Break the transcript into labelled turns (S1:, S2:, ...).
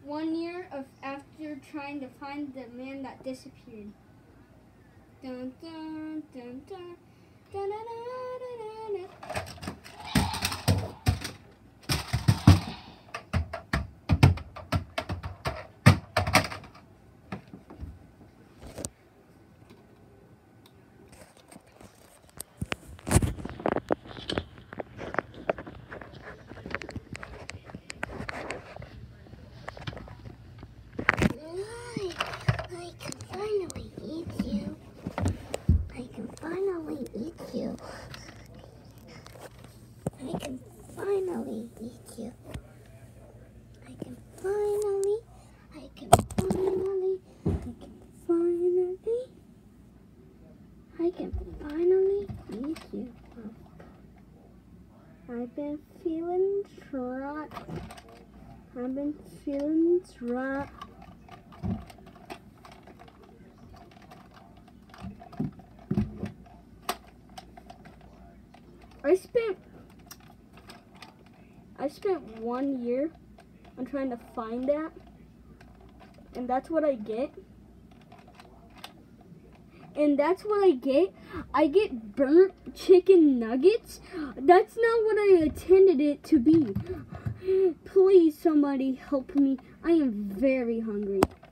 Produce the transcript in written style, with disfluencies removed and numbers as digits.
S1: 1 year of after trying to find the man that disappeared. Dun, dun, dun, dun, dun, dun, dun, dun, dun.
S2: I can finally eat you. I can finally eat you. I've been feeling trapped.
S1: I spent 1 year on trying to find that, and that's what I get. I get burnt chicken nuggets. That's not what I intended it to be. Please, somebody help me. I am very hungry.